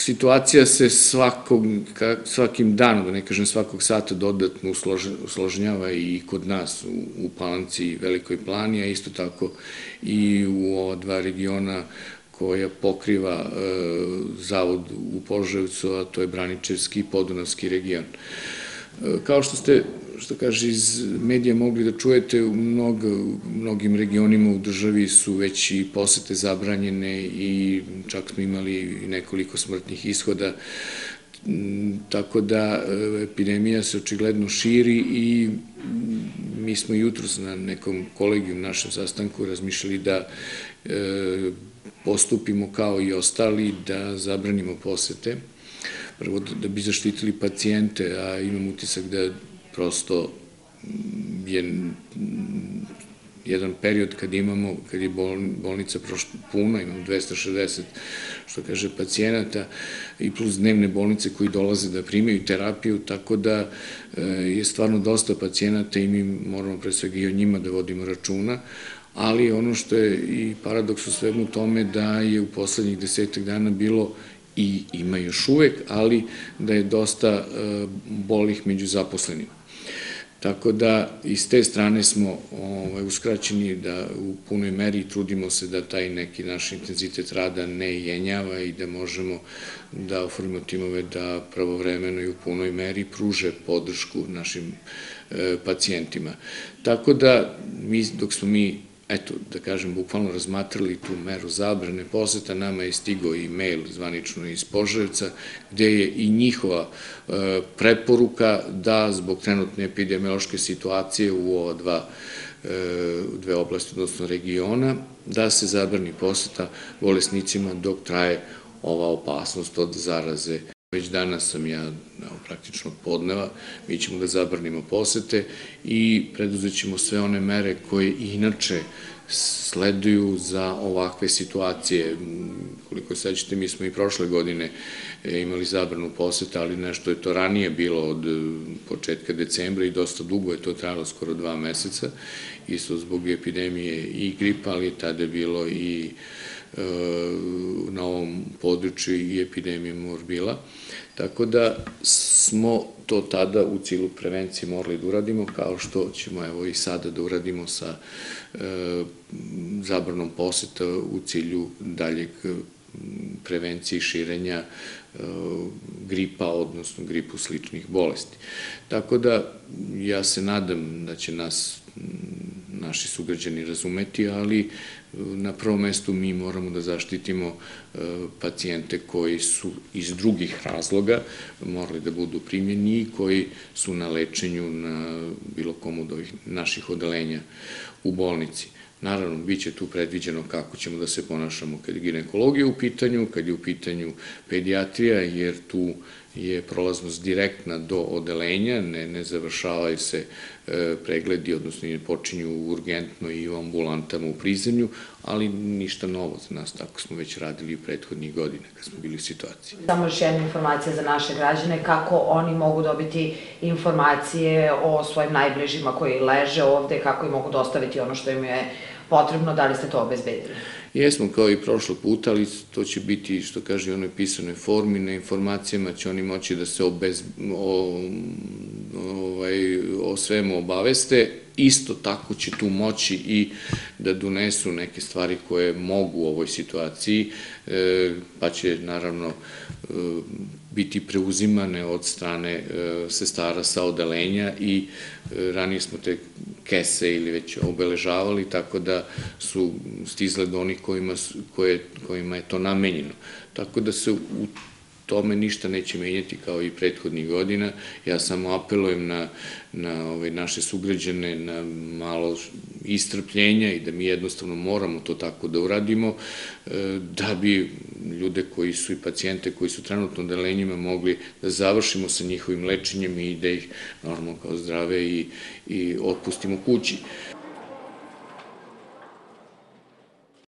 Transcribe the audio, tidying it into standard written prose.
situacija se svakim danom, da ne kažem svakog sata, dodatno usložnjava i kod nas u Palanci i Velikoj Plani, a isto tako i u ova dva regiona koja pokriva zavod u Požarevcu, a to je Braničevski i Podunavski region. Kao što kaže, iz medija mogli da čujete, u mnogim regionima u državi su već i posete zabranjene i čak smo imali nekoliko smrtnih ishoda, tako da epidemija se očigledno širi i mi smo jutros na nekom kolegiju, našem sastanku, razmišljali da postupimo kao i ostali, da zabranimo posete. Prvo, da bi zaštitili pacijente, a imam utisak da prosto je jedan period kad je bolnica puna, imamo 260, što kaže, pacijenata i plus dnevne bolnice koji dolaze da primaju terapiju, tako da je stvarno dosta pacijenata i mi moramo pre svega i o njima da vodimo računa, ali ono što je i paradoks u svemu tome da je u poslednjih 10 dana bilo i ima još uvek, ali da je dosta bolih među zaposlenima. Tako da iz te strane smo uskraćeni da u punoj meri trudimo se da taj neki naš intenzitet rada ne jenjava i da možemo da oformimo timove da pravovremeno i u punoj meri pruže podršku našim pacijentima. Tako da dok smo mi, eto, da kažem, bukvalno razmatrali tu meru zabrane poseta, nama je stigao i mail zvanično iz Požarevca, gde je i njihova preporuka da zbog trenutne epidemiološke situacije u ova dve oblasti, odnosno regiona, da se zabrani poseta bolesnicima dok traje ova opasnost od zaraze. Već danas sam ja, praktično od podneva, mi ćemo da zabranimo posete i preduzet ćemo sve one mere koje inače sleduju za ovakve situacije. Koliko sećate, mi smo i prošle godine imali zabranu poseta, ali nešto je to ranije bilo od početka decembra i dosta dugo je to trajalo, skoro 2 meseca, isto zbog epidemije i gripa, ali tada je bilo i na ovom području i epidemije morbila. Tako da smo to tada u cilju prevencije morali da uradimo, kao što ćemo evo i sada da uradimo sa zabranom poseta u cilju daljeg prevencije i širenja gripa, odnosno gripu sličnih bolesti. Tako da ja se nadam da će naši sugrađani razumeti, ali na prvom mestu mi moramo da zaštitimo pacijente koji su iz drugih razloga morali da budu primljeni i koji su na lečenju na bilo kom od ovih naših odeljenja u bolnici. Naravno, bit će tu predviđeno kako ćemo da se ponašamo kad je ginekologija u pitanju, kad je u pitanju pedijatrija, jer tu je prolaznost direktna do odelenja, ne završavaju se pregledi, odnosno ne počinju urgentno i u ambulantama u prizemlju, ali ništa novo za nas, tako smo već radili u prethodnih godina kad smo bili u situaciji. Samo još jedna informacija za naše građane, kako oni mogu dobiti informacije o svojim najbližima koji leže ovde, kako im mogu dostaviti ono što im je potrebno, da li ste to obezbedili? Jesmo, kao i prošlog puta, ali to će biti, što kaže, u onoj pisanoj formi, na informacijama će oni moći da se o svemu obaveste. Isto tako će tu moći i da donesu neke stvari koje mogu u ovoj situaciji, pa će naravno biti preuzimane od strane sestara sa odelenja i ranije smo te kese ili već obeležavali, tako da su stizle do onih kojima je to namenjeno. Tako da se u tome ništa neće menjati kao i prethodnih godina. Ja samo apelujem na naše sugrađane na malo istrpljenja i da mi jednostavno moramo to tako da uradimo, da bi ljude koji su i pacijente koji su trenutno u odelenjima mogli da završimo sa njihovim lečenjem i da ih normalno kao zdrave i otpustimo kući.